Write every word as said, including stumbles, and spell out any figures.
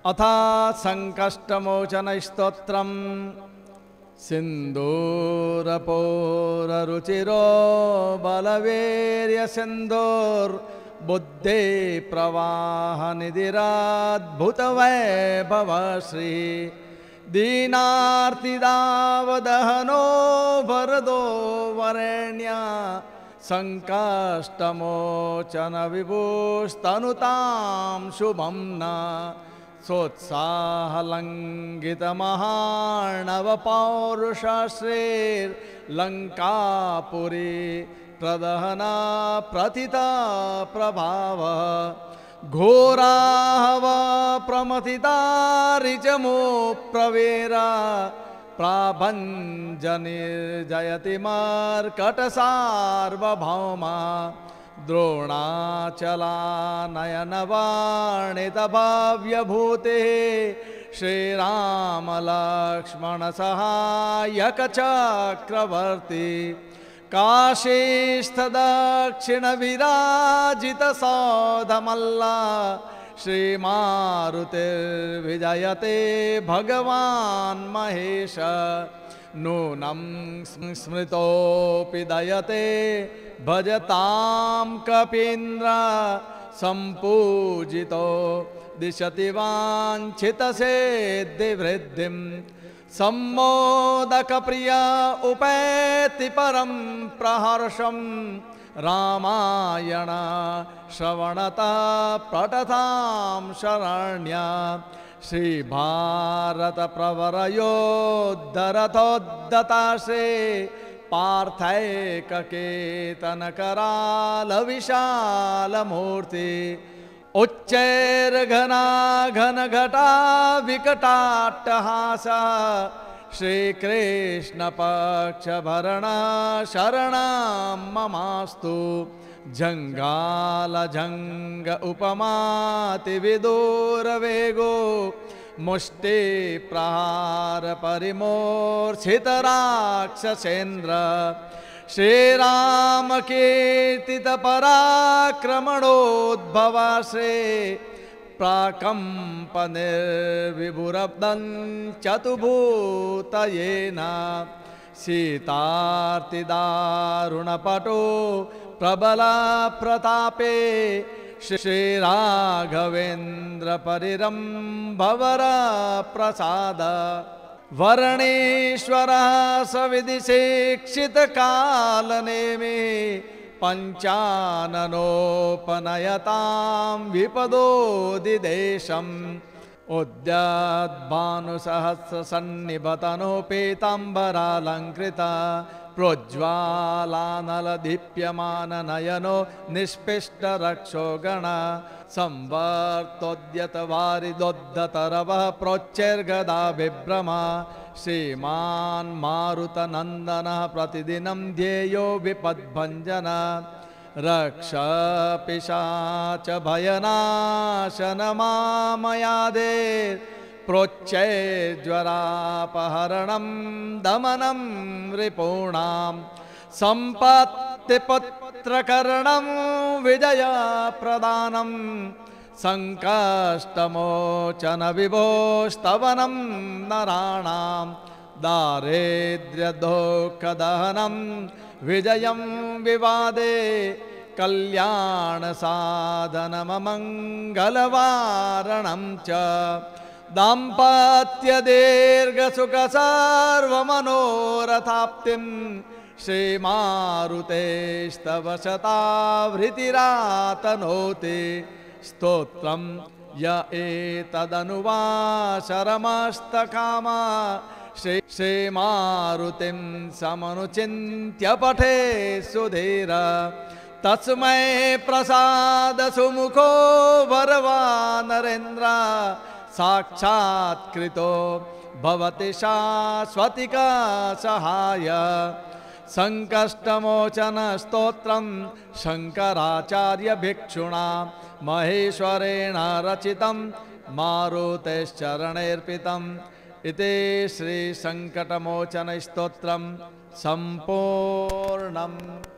अथा संकष्टमोचनस्तोत्रम् सिन्दूरपोररुचिरो बलवीर्यसिन्दूर्बुद्धे प्रवाहनिधिराद्भुतवैभव श्री दीनार्तिदावदहनो वरदो वरेण्या संकष्टमोचन विभुस्तनुतां शुभं न सोत्साहलङ्घितमहार्णवपौरुषश्रीर्लङ्कापुरी प्रदहना प्रथिता प्रभाव घोराहव प्रमथिता प्रवेरा प्राभञ्जनिर्जयति मर्कटसार्वभौमा द्रोणाचलानयनवाणितभाव्यभूतिः श्रीरामलक्ष्मणसहायकचक्रवर्ती काशीस्थदक्षिणविराजितसौधमल्ला श्रीमारुतिर्विजयते भगवान् महेश नूनं स्मृतोऽपि दयते भजतां कपीन्द्र सम्पूजितो दिशति वाञ्छितसिद्धिवृद्धिं सम्मोदकप्रिय उपैति परं प्रहर्षं रामायण श्रवणतः पठतां शरण्या श्रीभारत प्रवरयोद्धरथोद्धताश्री पार्थैककेतनकराल विशालमूर्ति उच्चैर्घना घनघटा विकटाट्टहासा श्रीकृष्णपक्षभरणा शरणं ममास्तु जङ्गालजङ्ग उपमातिविदूरवेगो मुष्टिप्रहार परिमूर्छितराक्षसेन्द्र श्रीरामकीर्तितपराक्रमणोद्भवाश्रे प्राकम्पनिर्विभुरब्दं चतुभूतयेन सीतार्तिदारुणपटो प्रबलप्रतापे श्रीराघवेन्द्र परिरम्भवर प्रसाद वर्णेश्वरः सविधिशिक्षितकालनेमि पञ्चाननोपनयतां विपदोदिदेशम् उद्याद्भानुसहस्रसन्निभतनोपेताम्बरालङ्कृता प्रोज्ज्वालानलदीप्यमाननयनो निष्पिष्टरक्षोगण संवर्तोद्यतवारिदोद्धतरवः प्रोच्चैर्गदा विभ्रमा श्रीमान् मारुतनन्दनः प्रतिदिनं ध्येयो विपद्भञ्जन रक्ष पिशाच भयनाशनमामयादे प्रोच्चैर्ज्वरापहरणं दमनं रिपूणां सम्पत्तिपुत्रकरणं विजयप्रदानं संकष्टमोचन विभोस्तवनं नराणां दारिद्र्यदुःखदहनं विजयं विवादे कल्याणसाधनमङ्गलवारणं च दाम्पत्यदीर्घसुखसर्वमनोरथाप्तिं श्रीमारुतेस्तव शतावृत्तिरातनोति स्तोत्रं य एतदनुवाशरमस्तकामा श्री श्रीमारुतिं समनुचिन्त्य पठे सुधीर तस्मै प्रसाद सुमुखो वरवा नरेन्द्र साक्षात्कृतो भवति शाश्वतिका सहाय संकष्टमोचन स्तोत्रं शंकराचार्य भिक्षुणा महेश्वरेण रचितं मारुतेश्चरणैर्पितम् इति श्री संकटमोचन स्तोत्रं संपूर्णम्।